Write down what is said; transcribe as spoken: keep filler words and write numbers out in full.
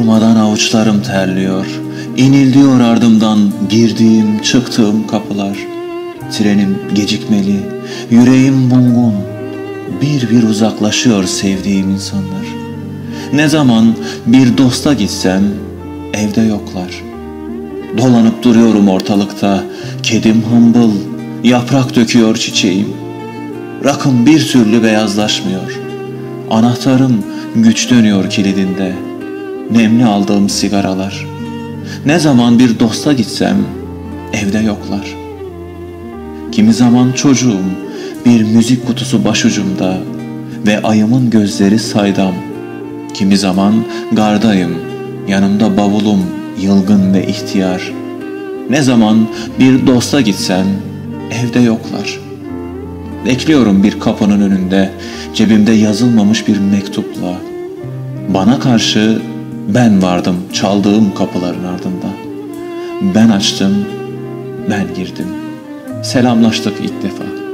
Durmadan avuçlarım terliyor, inildiyor ardımdan girdiğim çıktığım kapılar. Trenim gecikmeli, yüreğim bungun, bir bir uzaklaşıyor sevdiğim insanlar. Ne zaman bir dosta gitsem evde yoklar. Dolanıp duruyorum ortalıkta, kedim hımbıl, yaprak döküyor çiçeğim. Rakım bir türlü beyazlaşmıyor, anahtarım güç dönüyor kilidinde. Nemli aldığım sigaralar. Ne zaman bir dosta gitsem evde yoklar. Kimi zaman çocuğum, bir müzik kutusu başucumda ve ayımın gözleri saydam. Kimi zaman gardayım, yanımda bavulum yılgın ve ihtiyar. Ne zaman bir dosta gitsem evde yoklar. Bekliyorum bir kapının önünde, cebimde yazılmamış bir mektupla. Bana karşı ben vardım çaldığım kapıların ardında. Ben açtım, ben girdim. Selamlaştık ilk defa.